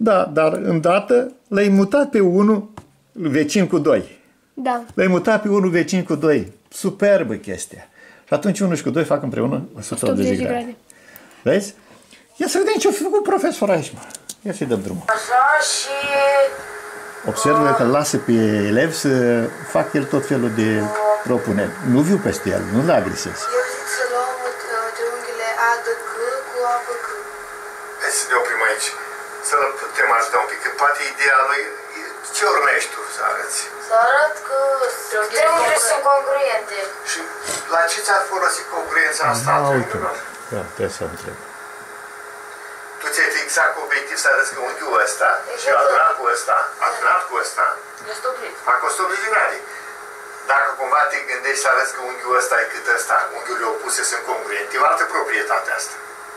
Da, dar îndată l-ai mutat pe unul vecin cu 2. Da. L-ai mutat pe unul vecin cu 2. Superbă chestia. Și atunci 1 și cu 2 fac împreună 180 de grade. Vezi? Ia să vedem ce-a făcut profesorul aici, mă. Ia să-i dăm drumul. Așa și... Observă că lasă pe elevi să fac el tot felul de propuneri. Nu viu peste el, nu-l agresez. Eu zic să luăm triunghiile A, D, C cu A, B, C. Hai să ne oprim aici. Să-l putem ajuta un pic. Că poate ideea lui... Ce urmești tu să arăți? Să arăt că triunghiile sunt congruente. Și la ce ți-ar folosi congruența asta a triunghiilor? Da, trebuie să întreb. Tu ți-ai fixat cu obiectiv să arăți că unghiul ăsta și adunat cu ăsta, Este oprit. fac 180 de grade. Dacă cumva te gândești să arăți că unghiul ăsta e cât ăsta, unghiurile opuse sunt congruente, e o altă proprietate asta.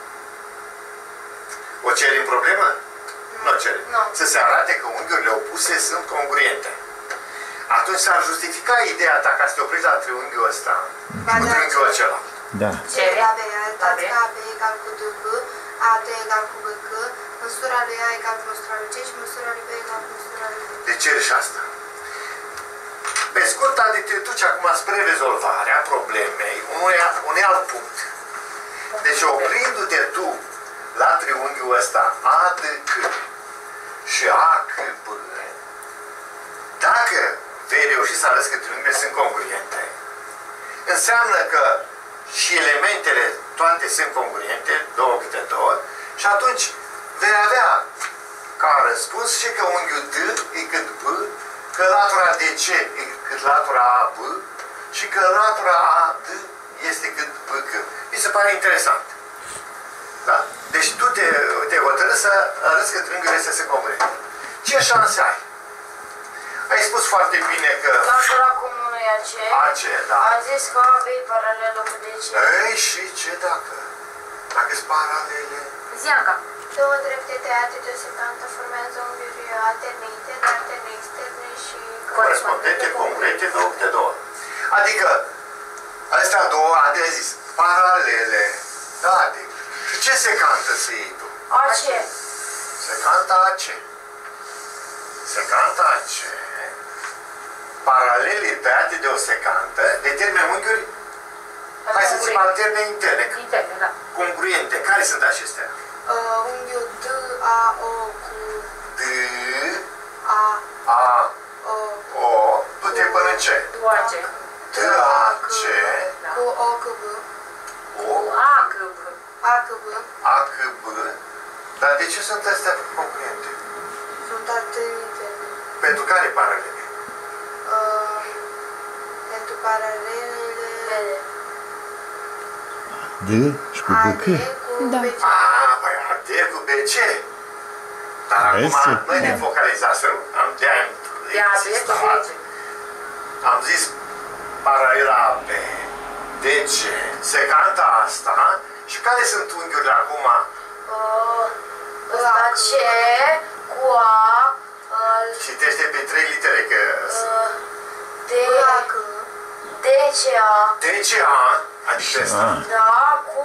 O ceri în problemă? Nu o ceri. Nu. Să se arate că unghiurile opuse sunt congruente. Atunci s-ar justifica ideea ta ca să te oprești la triunghiul ăsta cu triunghiul acela. Da. C, AB, arătați că AB egal cu DB, AD egal cu BC, măsura lui A egal cu măsura lui C și măsura lui B egal cu măsura lui B. De ceri și asta. Pe scurt, adică te duci acum spre rezolvarea problemei unui alt punct. Deci oprindu-te tu la triunghiul ăsta ADC și ACB, dacă vei reuși să arăți că triunghiile sunt congruente, înseamnă că și elementele toate sunt congruente, 2 câte 2, și atunci vei avea ca răspuns și că unghiul D e cât B, că latura DC e cât latura AB și că latura AD este cât BC. Mi se pare interesant. Da? Deci tu te hotărâi să arăți că triunghiurile astea sunt congruente. Ce șanse ai? Ai spus foarte bine că... Latura comună e AC, da. Am zis că AB e paralelă cu DC. Ei, și ce dacă? Dacă-s paralele? Zianca. Două drepte tăiate de o secantă formează unghiuri alterne interne, alterne externe și... Corespondente, congruente, 2 câte 2. Adică, astea două, a zis, paralele. Da, adică. Și ce secantă să iei tu? AC. Secanta AC. Secanta AC. Paralele tăiate de o secantă determină unghiuri, hai să zicem, alterne interne. Interne, da. Congruente. Care sunt acestea? Unghiul D, A, O cu... D, A, A, O, O, du-te până în ce? cu AC. D, A, C, Cu O, cu B. O, A, cu B. A, cu B. A, C, B. Dar de ce sunt astea congruente? Sunt alterne interne. Pentru care paralele? Pentru paralelele... D și cu AD BC. cu Da. BC. Păi AD cu BC. Dar Vezi? acum noi ne focalizasem, De AD cu BC. am zis paralela AB, DC, secanta asta și care sunt unghiurile acum? Ăsta C cu A, Citește pe 3 litere că D, DCA, DCA, adică ăsta. da, cu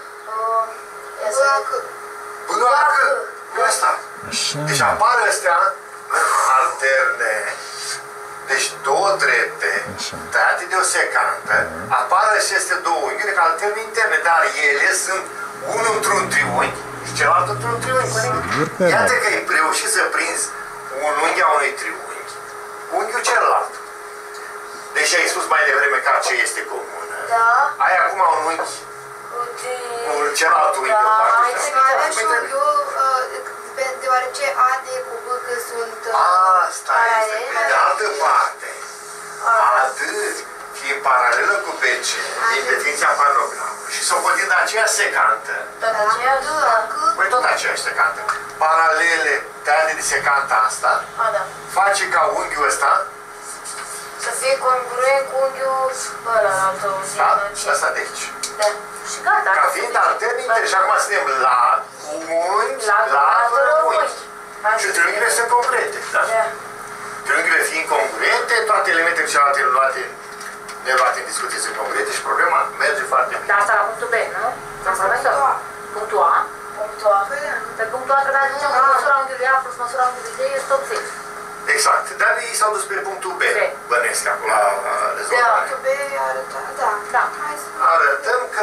BAC, ăsta. Așa. Deci apar astea alterne. Deci două drepte, Așa. tăiate de o secantă, apar aceste două unghiuri ca alterne interne, dar ele sunt unul într-un triunghi și celălalt într-un triunghi. Sigur că Iată da. că ai reușit să prinzi un unghi a unui triunghi, unghiul celălalt. Deși ai spus mai devreme că ce este comună. Da. Ai acum un unghi, un celălalt unghi. Da, o parte mai de trebuie asta. avem și unghiul, deoarece AD cu BC sunt Asta este, pe de altă parte. AD fiind paralelă cu BC, din definiția paralogramului și socotind aceeași secantă, tot aceea, păi tot aceeași secantă, paralele tăiate de secanta asta, da. face ca unghiul ăsta, Să fie congruent cu unghiul ălalt, da? Ăsta de aici. Da. Și gata. Ca fiind alterne interne. Și acum suntem la unghi, la unghi. Și triunghiile sunt congruente. Da? Da. Triunghiile fiind congruente, toate elementele celelalte neluate în discuție sunt congruente și problema merge foarte bine. Dar asta la punctul B, nu? Punctul A. Punctul A? Punctul A. Pe punctul A trebuie să ajungem la măsura unghiului A plus măsura unghiului D este 80. Exact. Dar ei s-au dus pe punctul B. Bănesc acum la rezolvare. Punctul B arătăm, da. Hai să... Arătăm că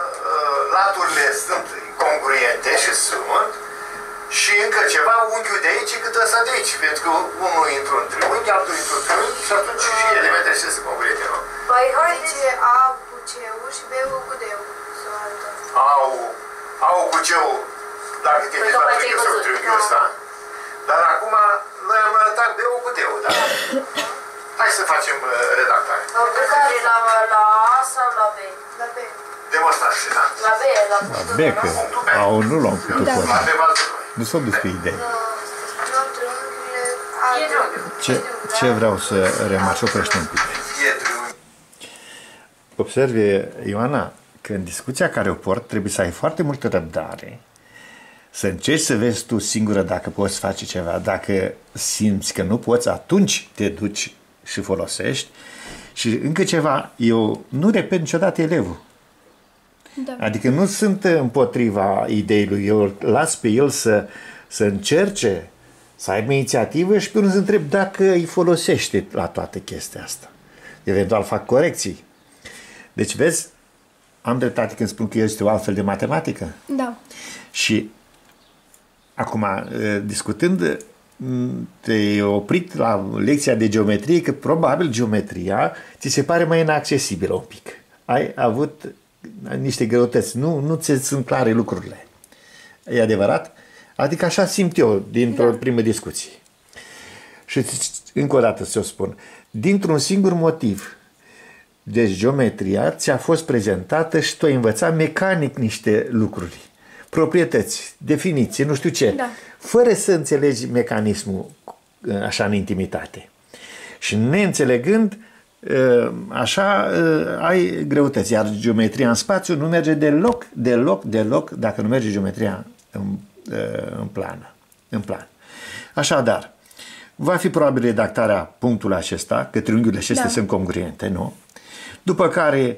laturile sunt congruente și sunt și încă ceva, unghiul de aici cât ăsta de aici. Pentru că unul intră în triunghi, altul intră în triunghi și atunci și elementele și sunt congruente. Păi, Zice A cu C-ul și B-ul cu D-ul. Să o arătăm. Au cu C-ul, dacă te vezi la triunghiul ăsta. Dar acum noi am arătat B-ul cu D-ul, da? Hai să facem redactare. La A sau la B? La B. Demonstrație, da? La B, la B, că au nu l-am putut La forma. B bază 2. Nu s-au dus pe idei. Luăm triunghiurile A, E triunghiul. Ce vreau să remarc, oprește un pic. E triunghi. Observe, Ioana, că în discuția care o port trebuie să ai foarte multă răbdare, să încerci să vezi tu singură dacă poți face ceva. Dacă simți că nu poți, atunci te duci și folosești. Și încă ceva, eu nu repet niciodată elevul. Da. Adică nu sunt împotriva ideii lui, eu las pe el să încerce, să aibă inițiativă și pe urmă să întreb dacă îi folosește la toată chestia asta. Eventual fac corecții. Deci vezi, am dreptate când spun că este o altfel de matematică. Da. Și acum, discutând, te-ai oprit la lecția de geometrie, că probabil geometria ți se pare mai inaccesibilă un pic. Ai avut niște greutăți, nu ți sunt clare lucrurile. E adevărat? Adică așa simt eu dintr-o primă discuție. Și încă o dată să o spun, dintr-un singur motiv, deci geometria ți-a fost prezentată și tu ai învățat mecanic niște lucruri, proprietăți, definiții, nu știu ce, da, fără să înțelegi mecanismul așa în intimitate. Și neînțelegând, așa ai greutăți. Iar geometria în spațiu nu merge deloc, dacă nu merge geometria în plan. Așadar, va fi probabil redactarea punctului acesta, că triunghiurile acestea sunt congruente, nu? După care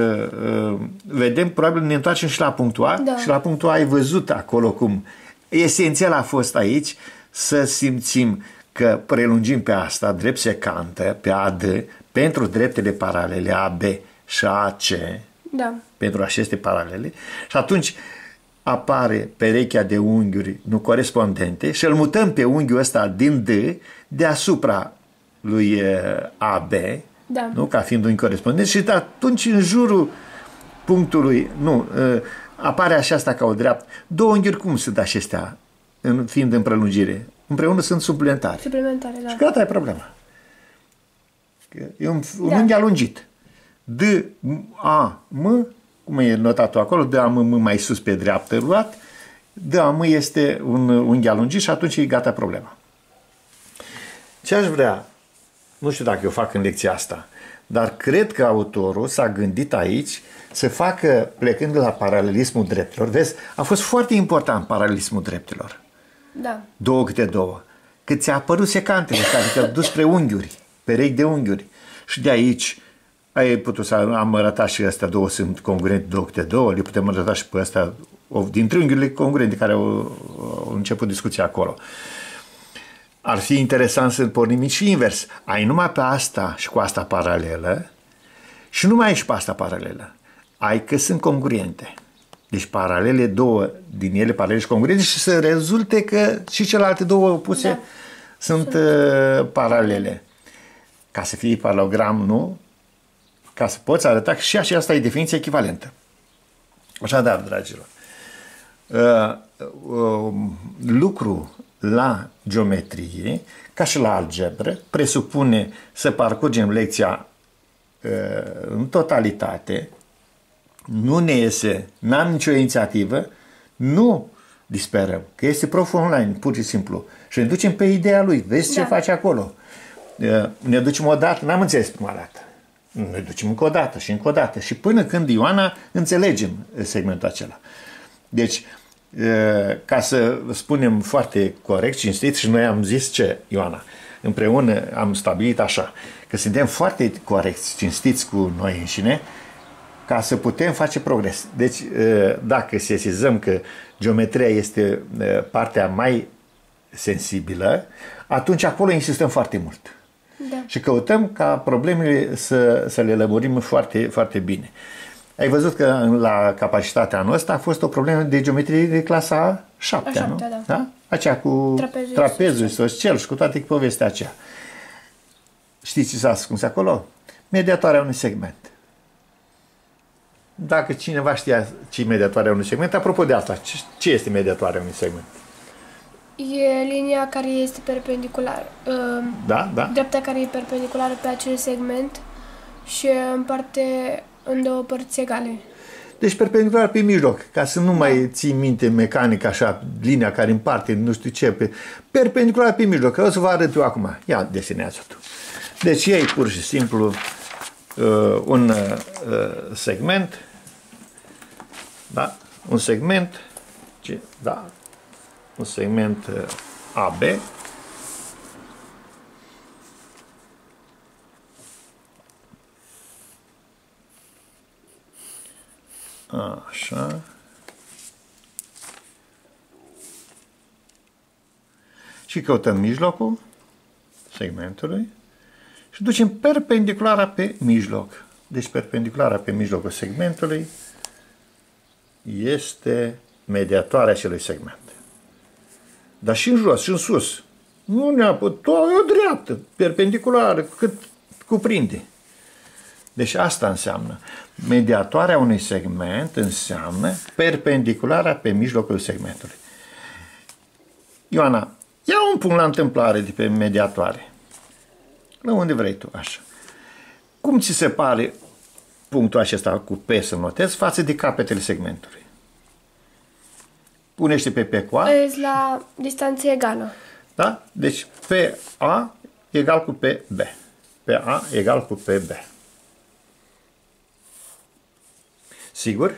vedem, probabil ne întoarcem și la punctul A, și la punctul A ai văzut acolo cum esențial a fost aici să simțim că prelungim pe asta drept secantă, pe AD, pentru dreptele paralele AB și AC, pentru aceste paralele, și atunci apare perechea de unghiuri nu corespondente și îl mutăm pe unghiul ăsta din D deasupra lui AB, nu? Ca fiind un corespondent, și atunci în jurul punctului, apare aceasta ca o dreaptă. Două unghiuri cum sunt acestea, fiind în prelungire? Împreună sunt suplimentare. Și gata, e problema. E un unghi alungit. D, A, M, cum e notat acolo, D, A, M mai sus pe dreaptă luat, D, A, M este un unghi alungit și atunci e gata problema. Ce aș vrea, nu știu dacă eu fac în lecția asta, dar cred că autorul s-a gândit aici să facă, plecând de la paralelismul dreptelor, vezi, a fost foarte important paralelismul dreptelor. Două câte două. Că ți-a apărut secantele care te-au dus spre unghiuri, perechi de unghiuri. Și de aici ai putut să am arătat și astea două sunt congruente, două câte două, le putem arăta și pe astea din triunghiurile congruente care au început discuția acolo. Ar fi interesant să pornim și invers. Ai numai pe asta și cu asta paralelă și nu mai ai și pe asta paralelă. Ai că sunt congruente. Deci paralele, două din ele paralele și congruente, și să rezulte că și celelalte două opuse sunt paralele. Ca să fie paralogram, nu? Ca să poți arăta că și aceasta e definiție echivalentă. Așadar, dragilor, lucru la geometrie, ca și la algebră, presupune să parcurgem lecția în totalitate, nu ne iese, n-am nicio inițiativă, nu disperăm, că este prof online, pur și simplu, și ne ducem pe ideea lui, vezi ce face acolo. Ne ducem o dată, n-am înțeles prima dată, ne ducem încă o dată și încă o dată și până când, Ioana, înțelegem segmentul acela. Deci, ca să spunem foarte corect, cinstit, și noi am zis ce, Ioana, împreună am stabilit așa, că suntem foarte corecți, cinstiți cu noi înșine, ca să putem face progres. Deci, dacă sesizăm că geometria este partea mai sensibilă, atunci acolo insistăm foarte mult. Da. Și căutăm ca problemele să le lămurim foarte, foarte bine. Ai văzut că la capacitatea noastră a fost o problemă de geometrie de clasa 7, nu? Da. Aceea cu trapezul isoscel și cu toate povestea aceea. Știți ce s-a ascuns acolo? Mediatoarea unui segment. Dacă cineva știa ce e mediatoarea unui segment, apropo de asta, ce este mediatoarea unui segment? E linia care este perpendiculară. Da. Dreapta care e perpendiculară pe acel segment și împarte în două părți egale. Deci perpendicular pe mijloc, ca să nu mai ții minte mecanic așa, linia care împarte, nu știu ce, perpendicular pe mijloc, că o să vă arăt eu acum. Ia, desenează tu. Deci iei pur și simplu un segment, da? Un segment, un segment AB, așa, și căutăm mijlocul segmentului și ducem perpendiculara pe mijloc. Deci perpendiculara pe mijlocul segmentului este mediatoarea acelui segment. Dar și în jos, și în sus. Nu neapărat, o dreaptă, perpendiculară, cât cuprinde. Deci asta înseamnă. Mediatoarea unui segment înseamnă perpendiculara pe mijlocul segmentului. Ioana, ia un punct la întâmplare de pe mediatoare. La unde vrei tu, așa. Cum ți se pare punctul acesta cu P să notezi față de capetele segmentului? Punește pe P cu A. Ești la distanță egală. Da? Deci PA egal cu PB. PA egal cu PB. Sigur?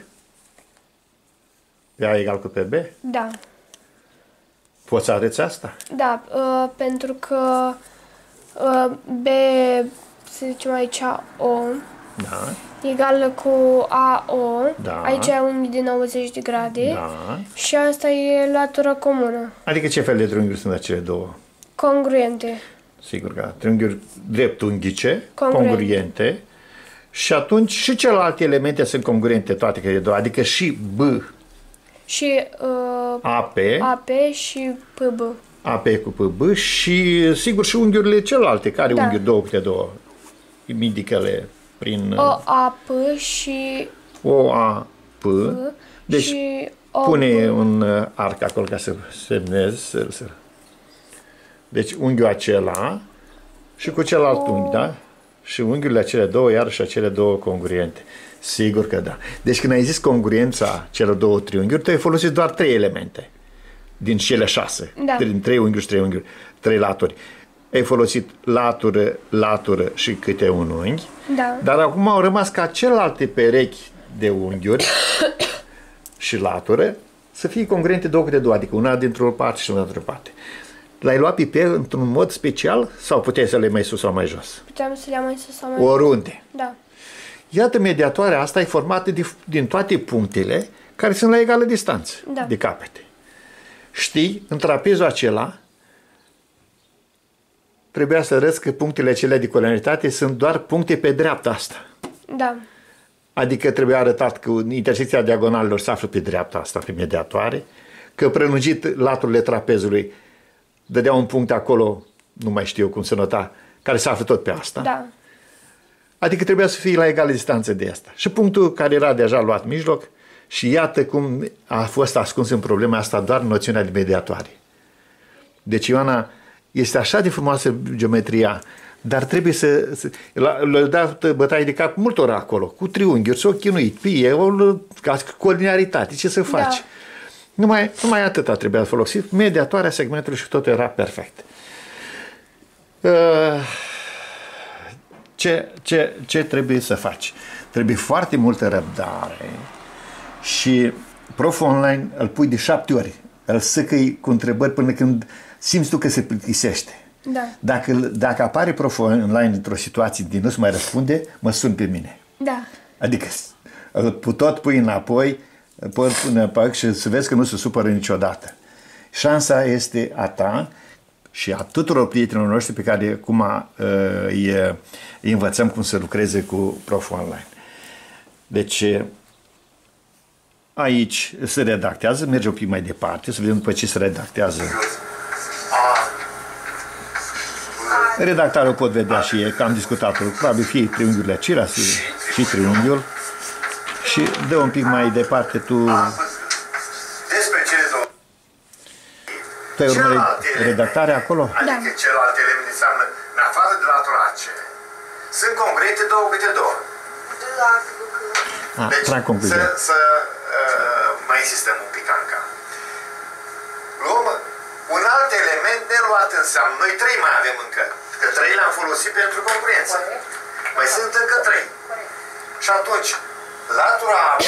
PA egal cu PB? Da. Poți să arăți asta? Da, pentru că B, să zicem aici, O, Da. egală cu AO, Da. aici e unghi de 90 de grade Da. și asta e latura comună, Adică ce fel de triunghiuri sunt acele două? congruente. Sigur că triunghiuri dreptunghice, Congruente. congruente, și atunci și celelalte elemente sunt congruente toate cele două, adică și B, Și AP, AP și PB. AP cu PB și sigur și unghiurile celelalte, care Da. unghiuri două câte două, indicele prin OAP și OAP, deci și OB. pune un arc acolo ca să semnezi, deci unghiul acela și cu celălalt unghi, da? Și unghiurile acele două, iarăși acele două congruente. Sigur că da. Deci când ai zis congruența celor două triunghiuri, tu ai folosit doar 3 elemente din cele 6. Da. Din 3 unghiuri și 3 unghiuri, 3 laturi. Ai folosit latură și câte un unghi. Da. Dar acum au rămas ca celelalte perechi de unghiuri și latură să fie congruente două câte două, adică una dintr-o parte și una dintr-o parte. L-ai luat pe P într-un mod special sau puteai să le mai sus sau mai jos? Puteam să le iau mai sus sau mai Oriunde. Da. Iată, mediatoarea asta e formată din toate punctele care sunt la egală distanță Da. de capete. Știi, în trapezul acela trebuia să arăți că punctele acelea de colonialitate sunt doar puncte pe dreapta asta. Da. Adică trebuia arătat că intersecția diagonalelor se află pe dreapta asta, pe mediatoare, că prelungit laturile trapezului dădea un punct acolo, nu mai știu cum se nota, care se află tot pe asta. Da. Adică trebuia să fie la egală distanță de asta. Și punctul care era deja luat mijloc și iată cum a fost ascuns în problema asta doar noțiunea de mediatoare. Deci, Ioana, este așa de frumoasă geometria, dar trebuie le-a dat bătaie de cap multora acolo, cu triunghiuri, s-au chinuit, pie, cu linearitate, ce să faci? Da. Numai atâta trebuia folosit, mediatoarea segmentului și totul era perfect. Ce trebuie să faci? Trebuie foarte multă răbdare și proful online îl pui de 7 ori, îl săcăi cu întrebări până când simți tu că se plictisește. Da. Dacă apare proful online într-o situație de nu-ți mai răspunde, mă sun pe mine. Da. Adică tot pui înapoi, și să vezi că nu se supără niciodată. Șansa este a ta și a tuturor prietenilor noștri pe care acum îi învățăm cum să lucreze cu Prof Online. Deci, aici se redactează, merge un pic mai departe, să vedem după ce se redactează. Redactarea o pot vedea și e, că am discutat-o, probabil fie triunghiurile acelea și triunghiul. Și dă un pic mai departe tu... Despre cele două. Tu ai urmărit redactarea acolo? Adică celelalte elemente înseamnă, în afară de latura C, sunt congruente două câte două. Deci, să mai insistăm un pic încă. Luăm un alt element neluat înseamnă. Noi 3 mai avem încă. Că 3 le-am folosit pentru congruență. Mai sunt încă 3. Și atunci, latura AB,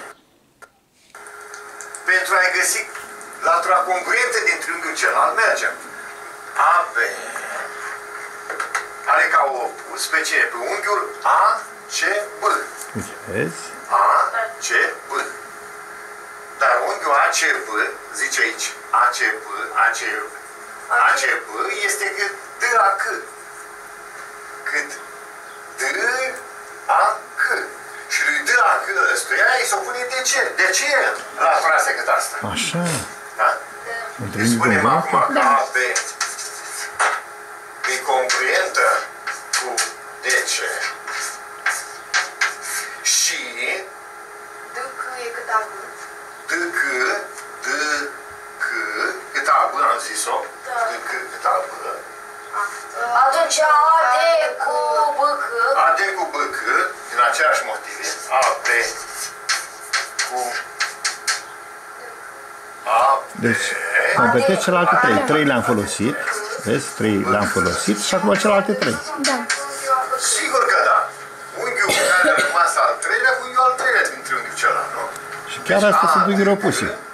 pentru a-i găsi latura congruentă din triunghiul celălalt, mergem. AB are ca opus pe cine? Pe unghiul ACB. Vezi? ACB. Dar unghiul ACB, zice aici, ACB este cât DAC. Cât DAC. Și lui DAC ăstuia îi se opune de ce? De ce latura asta cât asta? Așa. Da? Deci spunem acum că AB e congruentă cu DC. Și DC e cât AB. DC, cât AB, am zis-o, DC cât AB. Atunci AD cu BC. AD cu BC, din același motive, AB cu AB. Deci, completez celelalte 3. 3 le-am folosit. Vezi? 3 le-am folosit și acum celelalte 3. Da. Sigur că da. Unghiul care a rămas al treilea, unghiul al treilea din triunghiul celălalt, nu? Și chiar astea sunt unghiuri opuse.